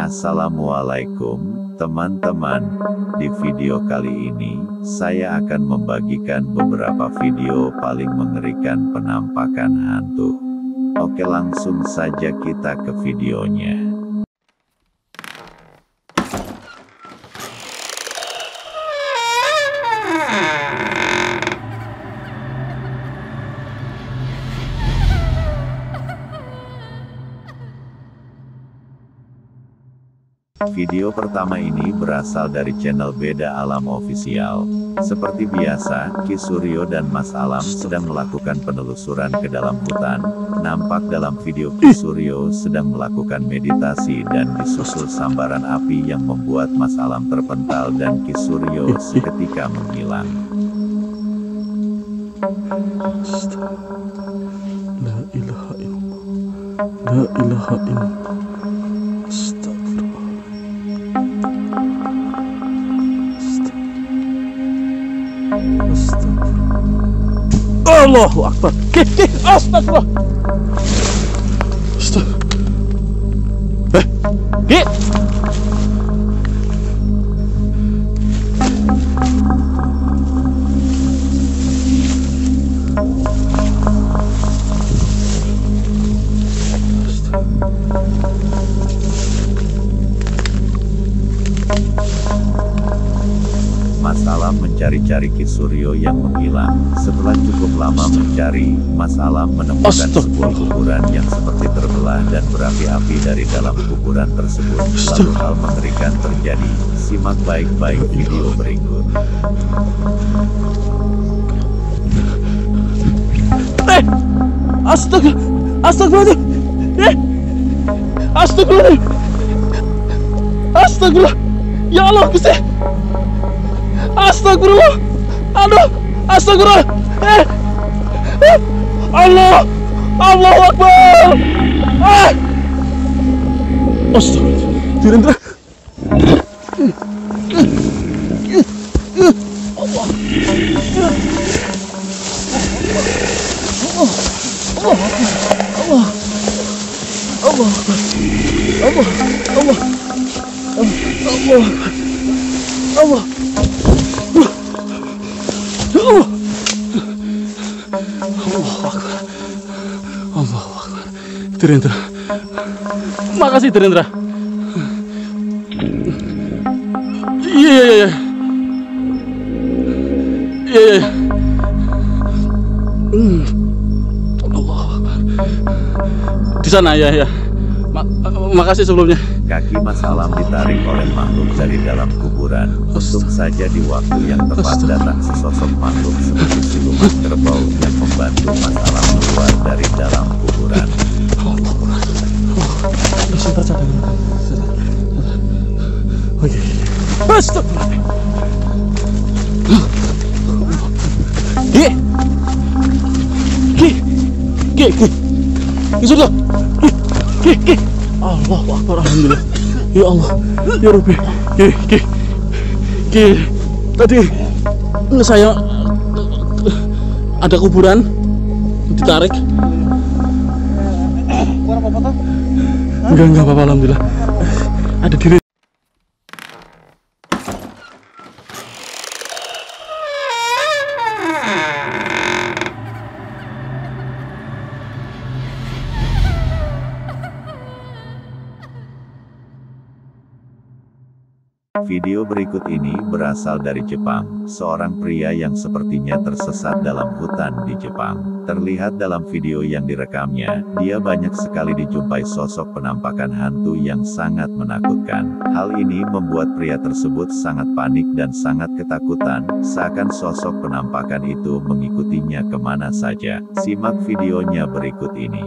Assalamualaikum, teman-teman. Di video kali ini, saya akan membagikan beberapa video paling mengerikan penampakan hantu. Oke, langsung saja kita ke videonya. Video pertama ini berasal dari channel Beda Alam Official. Seperti biasa, Ki Suryo dan Mas Alam sedang melakukan penelusuran ke dalam hutan. Nampak dalam video Ki Suryo sedang melakukan meditasi dan disusul sambaran api yang membuat Mas Alam terpental dan Ki Suryo seketika menghilang. La ilaha illallah. La ilaha illallah. Allahu Akbar. Astagfirullah. Mas Alam mencari-cari Ki Suryo yang menghilang. Setelah cukup lama mencari, Mas Alam menemukan sebuah kuburan yang seperti terbelah dan berapi-api dari dalam kuburan tersebut. Lalu hal mengerikan terjadi. Simak baik-baik video berikut. Astagfirullah. Astagfirullah. Astagfirullah. Ya Allah, Gusti. Astagfirullah. Aduh, astagfirullah. Allah. Allahu Akbar. Astagfirullah. Direndra. Allah. Allah. Direndra. Makasih Direndra. Iya. Allah Akbar. Di sana ya. Makasih sebelumnya. Kaki Mas Alam ditarik oleh makhluk dari dalam kuburan. Untung saja di waktu yang tepat datang sesosok makhluk seperti siluman kerbau yang membantu Mas Alam keluar dari dalam kuburan. Oke. Basta. Allahu Akbar, alhamdulillah. Ya Allah, ya Rabbi. Tadi saya ada kuburan ditarik. Enggak apa-apa, alhamdulillah. Ada diri. Video berikut ini berasal dari Jepang. Seorang pria yang sepertinya tersesat dalam hutan di Jepang. Terlihat dalam video yang direkamnya, dia banyak sekali dijumpai sosok penampakan hantu yang sangat menakutkan. Hal ini membuat pria tersebut sangat panik dan sangat ketakutan, seakan sosok penampakan itu mengikutinya kemana saja. Simak videonya berikut ini.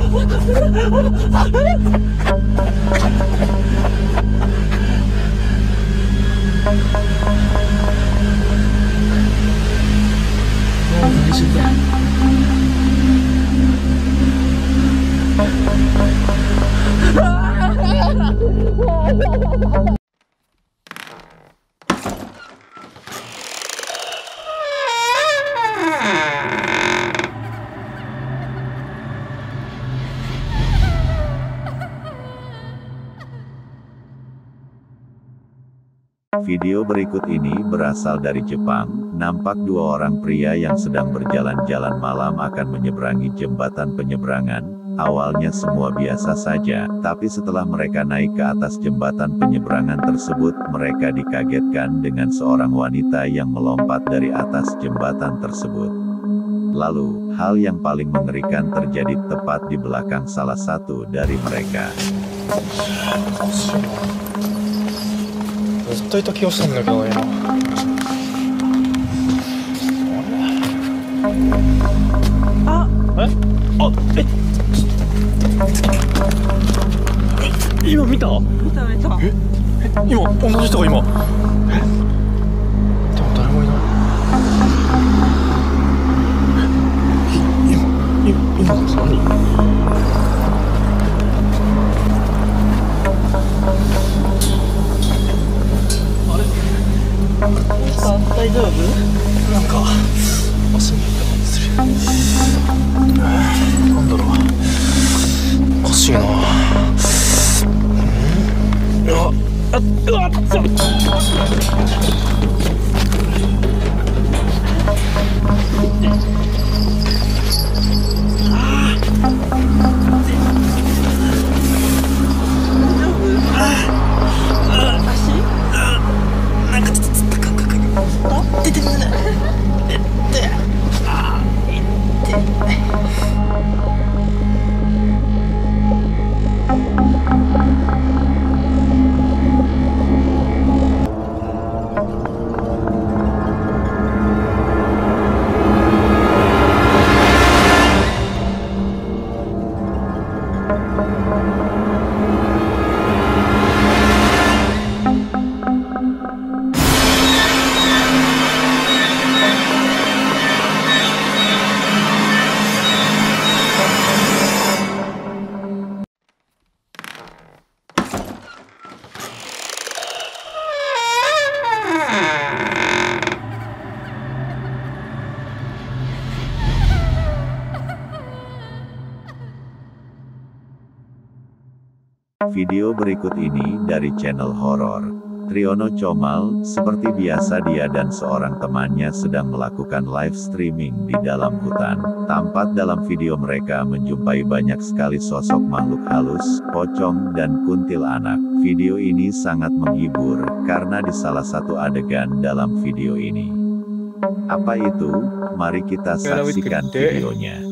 Video berikut ini berasal dari Jepang. Nampak dua orang pria yang sedang berjalan-jalan malam akan menyeberangi jembatan penyeberangan. Awalnya semua biasa saja, tapi setelah mereka naik ke atas jembatan penyeberangan tersebut, mereka dikagetkan dengan seorang wanita yang melompat dari atas jembatan tersebut. Lalu, hal yang paling mengerikan terjadi tepat di belakang salah satu dari mereka. ずっといた気がしたんだけど今。あ、え、今見た？見た。今同じ人が今。でも誰もいない。今の何？大丈夫？なんか足に痛みする。なんだろう。おかしいな。うわっ Video berikut ini dari channel horor Triono Comal. Seperti biasa dia dan seorang temannya sedang melakukan live streaming di dalam hutan. Tampak dalam video mereka menjumpai banyak sekali sosok makhluk halus, pocong dan kuntilanak. Video ini sangat menghibur, karena di salah satu adegan dalam video ini. Apa itu? Mari kita saksikan videonya.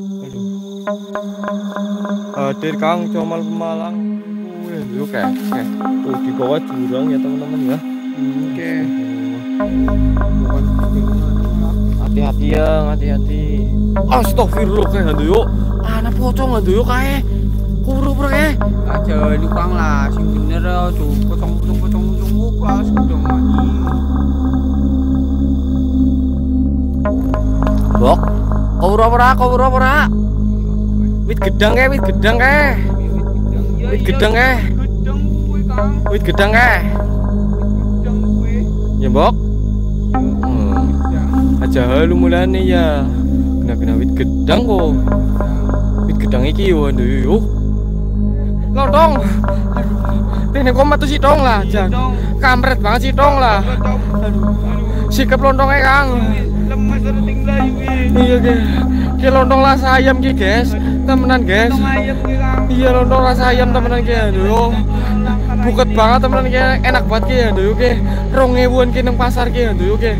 Hadir Kang Comal Pemalang. Oke. Tuh di bawah jurang ya teman-teman ya. Oke. Hati-hati ya, hati-hati. Astagfirullah kayak hantu yuk. Anak pocong hantu yuk kayak. Kurang kayak. Aja lukang lah, sing bener tuh pocong kelas udah mati. Bok, kau ora. Wit gedang kayak. Wit gedang ya Bok. Aja halu mulane ya. Kena wit gedang kok. Wit gedang iki yo yo. Lontong. Dene kok metu sithong lah, Jan. Kampret banget sithong lah. Aduh. Sikap lontongnya Kang. Lemes ruting layu iki. Iya ki lontong rasa ayam ki, guys. Temenan, guys. Iya lontong rasa ayam temenan ki. Aduh. Buket banget temenan ki, enak banget ki. Aduh ki. 2000-an ki nang pasar ki. Aduh ki.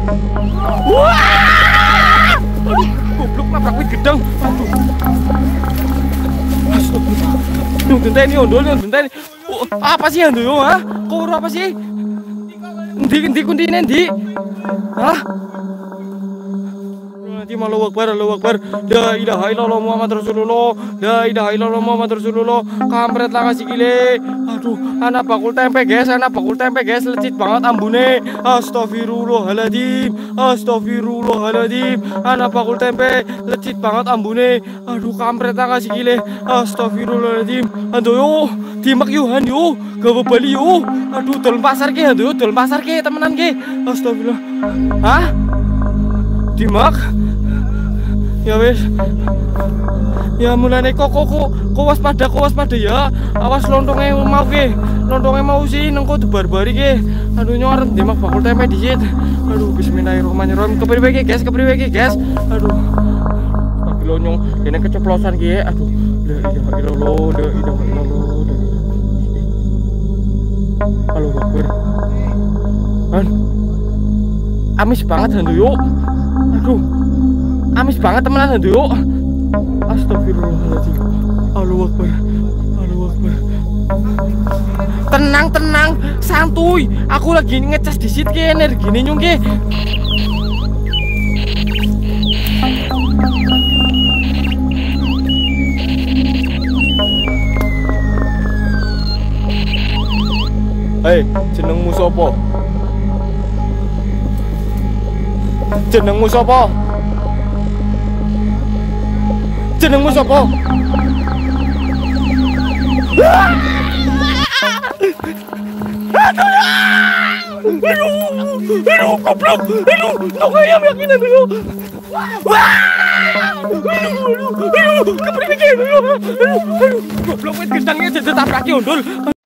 Wah! Aduh, goblok nabrak wit gedang. Aduh. Astagfirullah. Yung genteni ondol, yung genteni. Apa sih aduh, ha? Kok apa sih? Endi kuntine endi? Hah? Astagfirullahaladzim, Allahu Akbar, Allahu Akbar. La ilaha illallah Muhammad Rasulullah. La ilaha illallah Muhammad Rasulullah. Kampret lah kasih gile. Aduh, anak bakul tempe guys, lecit banget ambune. Astagfirullahaladzim, astagfirullahaladzim. Anak bakul tempe lecit banget ambune. Aduh, kampret lah kasih gile. Astagfirullahaladzim. Aduh yo, dimak yuhan yo, gawe bali yo. Aduh, dolen pasar ke, aduh, dolen pasar ke temenan ke. Astagfirullah. Hah? Dimak? Ya wes. Ya mulane kok waspada ya. Awas lontongnya mau sih nengko dibarbari ke. Aduh nyorot dimak bakul tempe dikit. Aduh bismillahirrahmanirrahim. Kepriwe guys. Aduh. Tapi lonyong ini keceplosan ki. Aduh. La ilaha illallah. Halo Akbar. Amis banget hantu yuk. Aduh. Amis banget temenan hantu yuk. Astagfirullahaladzim. Allahu Akbar. Tenang, santuy. Aku lagi ngecas di sit ke energine nyung ke. Hei, jenengmu sapa? Jenengmu sapa? Aduh, goblok. Kok ayam yakin dulu. Aduh, kepriwe dulu. Aduh, goblok wit gedangnya jadi tabraki ondol.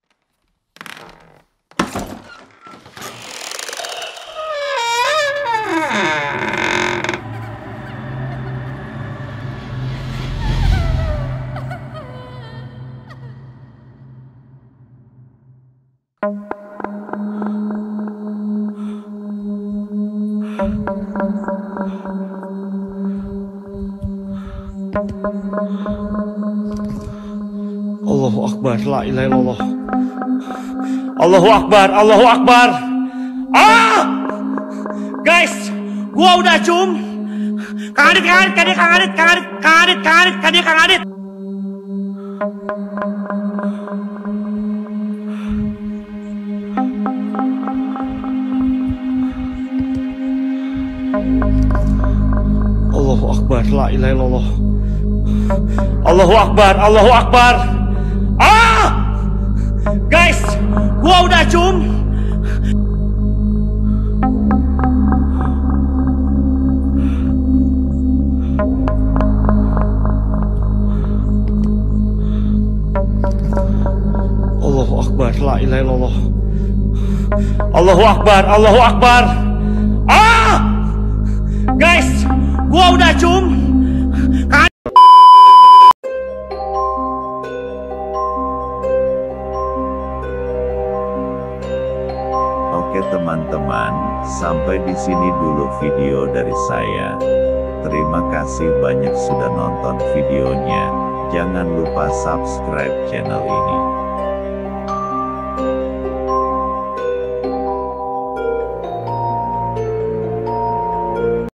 Allahu Akbar, la ilaha illallah. Allahu Akbar. Guys, gua udah cium. Kang Adit. Allahu Akbar, la ilaha illallah. Allahu Akbar. Guys, gua udah cium. Allahu Akbar, la ilaha illallah. Allahu Akbar. Guys, gua udah cium. Oke teman-teman, sampai di sini dulu video dari saya. Terima kasih banyak sudah nonton videonya. Jangan lupa subscribe channel ini.